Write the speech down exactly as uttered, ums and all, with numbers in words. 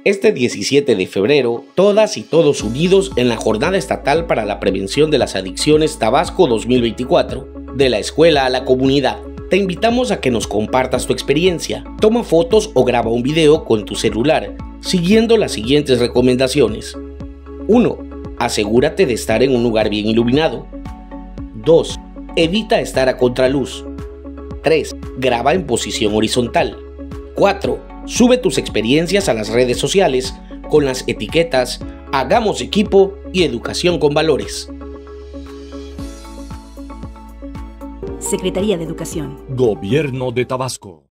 Este diecisiete de febrero, todas y todos unidos en la Jornada Estatal para la Prevención de las Adicciones Tabasco dos mil veinticuatro, de la escuela a la comunidad. Te invitamos a que nos compartas tu experiencia. Toma fotos o graba un video con tu celular, siguiendo las siguientes recomendaciones. uno. Asegúrate de estar en un lugar bien iluminado. dos. Evita estar a contraluz. tres. Graba en posición horizontal. cuatro. Sube tus experiencias a las redes sociales con las etiquetas Hagamos Equipo y Educación con Valores. Secretaría de Educación. Gobierno de Tabasco.